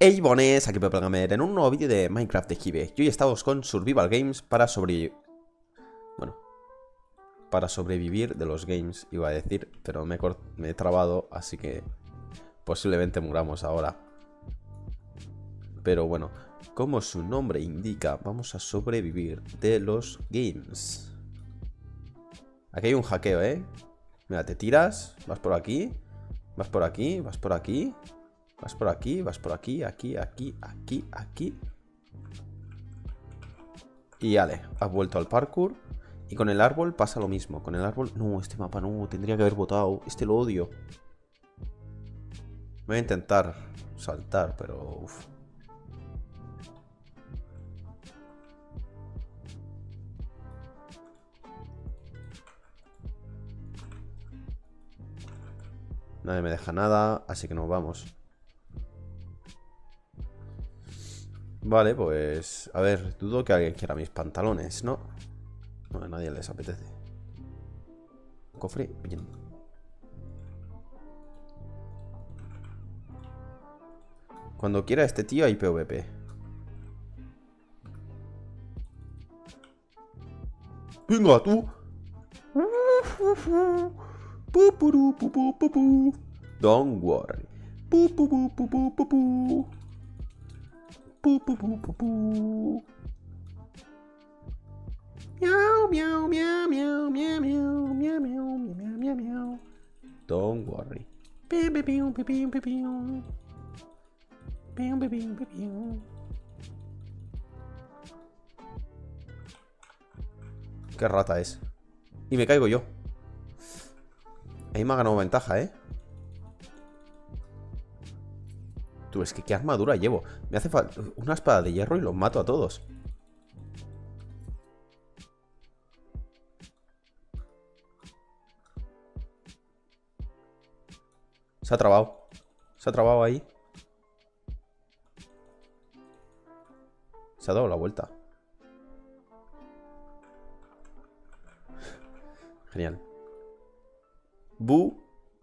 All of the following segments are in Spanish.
Hey bones, aquí Pepe Gamer en un nuevo vídeo de Minecraft de Hive. Y hoy estamos con Survival Games para sobrevivir. Bueno, para sobrevivir de los games, iba a decir, pero me he trabado, así que posiblemente muramos ahora. Pero bueno, como su nombre indica, vamos a sobrevivir de los games. Aquí hay un hackeo, ¿eh? Mira, te tiras, vas por aquí, vas por aquí, vas por aquí. Vas por aquí, vas por aquí, aquí, aquí, aquí, aquí. Y vale, has vuelto al parkour. Y con el árbol pasa lo mismo. Con el árbol... No, este mapa no, tendría que haber votado. Este lo odio. Voy a intentar saltar, pero... Uf. Nadie me deja nada, así que nos vamos. Vale, pues... A ver, dudo que alguien quiera mis pantalones, ¿no? No, a nadie les apetece. Cofre, bien. Cuando quiera este tío hay PvP. ¡Venga, tú! Don't worry. Miau, miau, miau, miau, miau, miau, miau, miau, miau, miau, miau. Don't worry. Qué rata es. Y me caigo yo. Ahí me ha ganado ventaja, ¿eh? Tú, es que qué armadura llevo. Me hace falta una espada de hierro y los mato a todos. Se ha trabado. Se ha trabado ahí. Se ha dado la vuelta. Genial. Bu.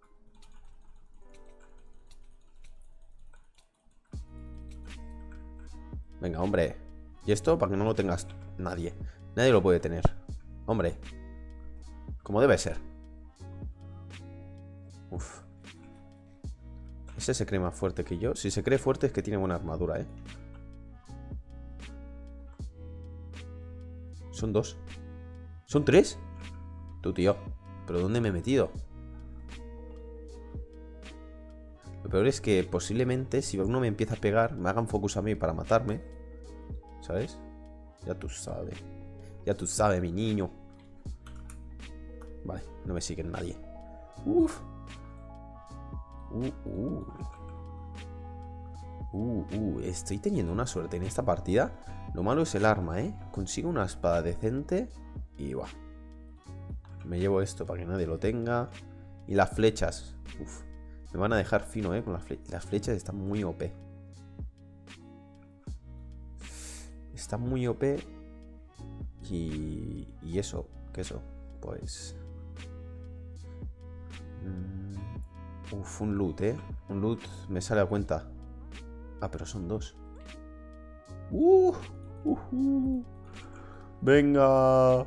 Venga, hombre. Y esto para que no lo tengas nadie. Nadie lo puede tener. Hombre. Como debe ser. Uf. Ese se cree más fuerte que yo. Si se cree fuerte es que tiene buena armadura, ¿eh? Son dos. ¿Son tres? Tú, tío. ¿Pero dónde me he metido? Lo peor es que posiblemente si uno me empieza a pegar, me hagan focus a mí para matarme. ¿Sabes? Ya tú sabes. Ya tú sabes, mi niño. Vale, no me sigue nadie. Uf. Estoy teniendo una suerte en esta partida. Lo malo es el arma, ¿eh? Consigo una espada decente y va. Me llevo esto para que nadie lo tenga. Y las flechas. Uf. Me van a dejar fino, ¿eh? Con las flechas están muy OP. Están muy OP. Y eso. ¿Qué eso? Pues... Uf, un loot, ¿eh? Un loot me sale a cuenta. Ah, pero son dos. Venga.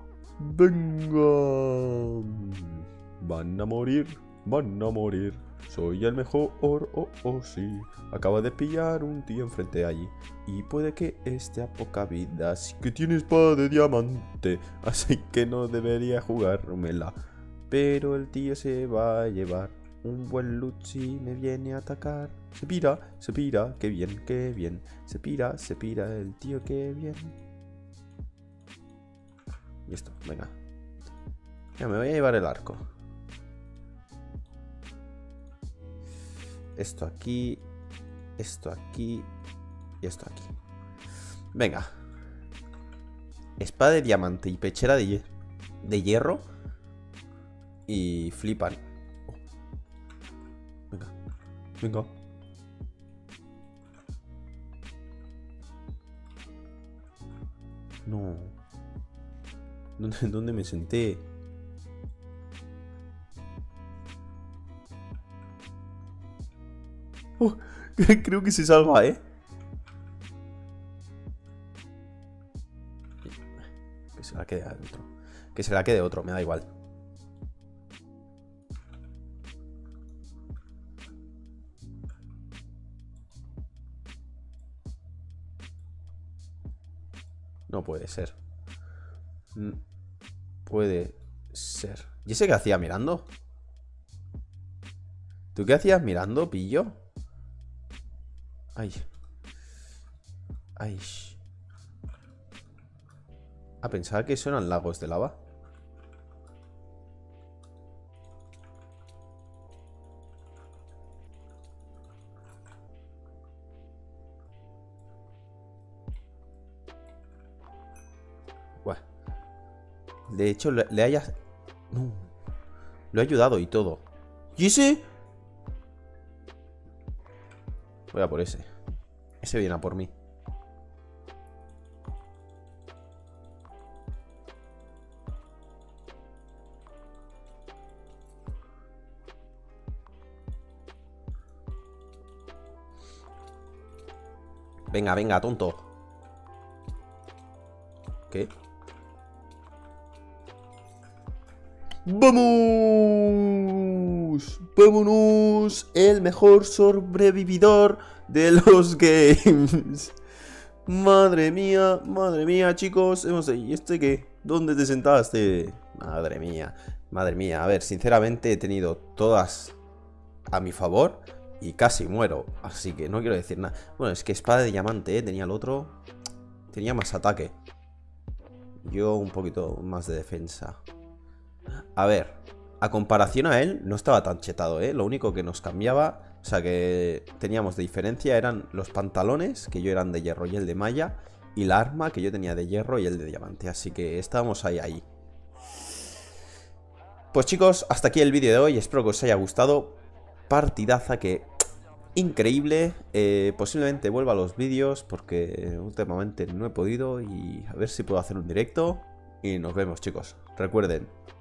Venga. Van a morir. Van a morir. Soy el mejor, sí. Acaba de pillar un tío enfrente de allí. Y puede que esté a poca vida. Así que tiene espada de diamante. Así que no debería jugármela. Pero el tío se va a llevar un buen loot si me viene a atacar. Se pira, qué bien, qué bien. Se pira el tío, qué bien. Y esto, venga. Ya me voy a llevar el arco. Esto aquí y esto aquí. Venga. Espada de diamante y pechera de hierro. Y flipan. Venga. Venga. No. ¿Dónde me senté? Oh, creo que se salva, ¿eh? Que se la quede adentro. Que se la quede otro, me da igual. No puede ser. Puede ser. ¿Y ese qué hacía mirando? ¿Tú qué hacías mirando, pillo? Ay. Ay. A pensar que eso eran lagos de lava. Buah. De hecho, le hayas... No. Lo he ayudado y todo. ¿Y ese? Voy a por ese. Ese viene a por mí. Venga, venga, tonto. ¿Qué? ¡Vamos! ¡Vámonos! El mejor sobrevividor de los games. Madre mía, chicos. ¿Y este qué? ¿Dónde te sentaste? Madre mía, madre mía. A ver, sinceramente he tenido todas a mi favor y casi muero. Así que no quiero decir nada. Bueno, es que espada de diamante, ¿eh? Tenía el otro. Tenía más ataque. Yo un poquito más de defensa. A ver, a comparación a él, no estaba tan chetado, ¿eh? Lo único que nos cambiaba, o sea, que teníamos de diferencia eran los pantalones, que yo eran de hierro y el de malla, y la arma, que yo tenía de hierro y el de diamante. Así que estábamos ahí. Pues chicos, hasta aquí el vídeo de hoy. Espero que os haya gustado. Partidaza que... increíble. Posiblemente vuelva a los vídeos porque últimamente no he podido, y a ver si puedo hacer un directo. Y nos vemos, chicos. Recuerden,